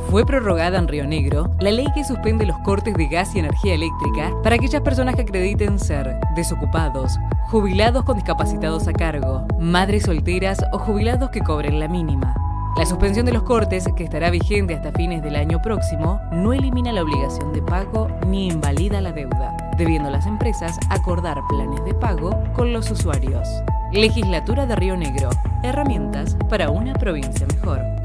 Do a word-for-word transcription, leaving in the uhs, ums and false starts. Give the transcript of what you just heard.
Fue prorrogada en Río Negro la ley que suspende los cortes de gas y energía eléctrica para aquellas personas que acrediten ser desocupados, jubilados con discapacitados a cargo, madres solteras o jubilados que cobren la mínima. La suspensión de los cortes, que estará vigente hasta fines del año próximo, no elimina la obligación de pago ni invalida la deuda, debiendo las empresas acordar planes de pago con los usuarios. Legislatura de Río Negro. Herramientas para una provincia mejor.